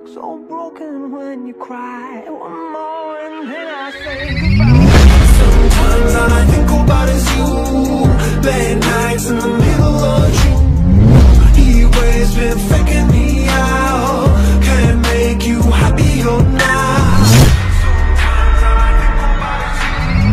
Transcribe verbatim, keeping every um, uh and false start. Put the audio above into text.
So broken when you cry. One more and then I say